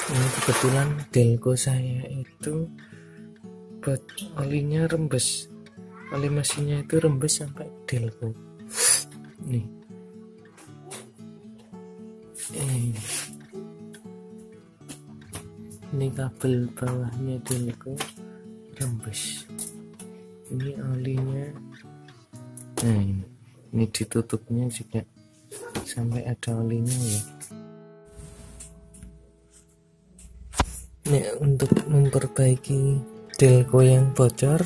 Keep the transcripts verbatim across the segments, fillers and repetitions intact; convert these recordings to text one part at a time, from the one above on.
Ini kebetulan delco saya itu buat olinya rembes, oli mesinnya itu rembes sampai delco. Nih, eh. ini kabel bawahnya delco rembes. Ini olinya, nah ini, ini ditutupnya juga sampai ada olinya ya. Ini untuk memperbaiki delco yang bocor,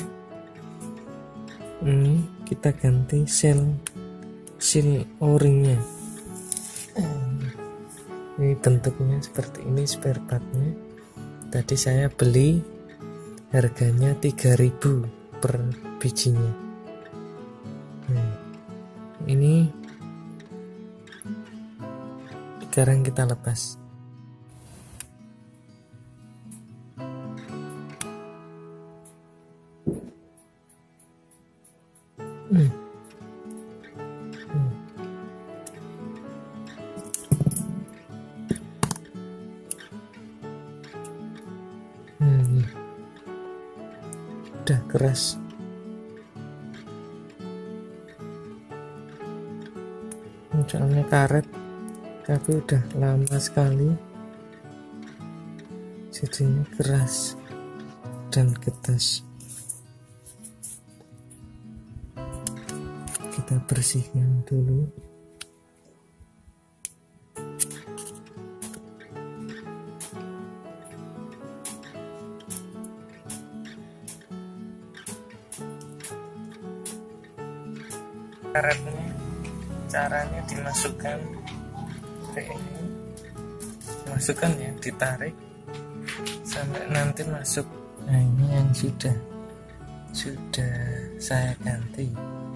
ini kita ganti sel seal o-ringnya. Ini bentuknya seperti ini spare partnya. Tadi saya beli harganya tiga ribu per bijinya. Nah, ini sekarang kita lepas. Hmm. Hmm. Hmm. Udah keras. Soalnya karet, tapi udah lama sekali, jadinya keras dan getas. Kita bersihkan dulu. Karetnya caranya dimasukkan ke ini, masukkan ya, ditarik sampai nanti masuk. Nah, ini yang sudah sudah saya ganti.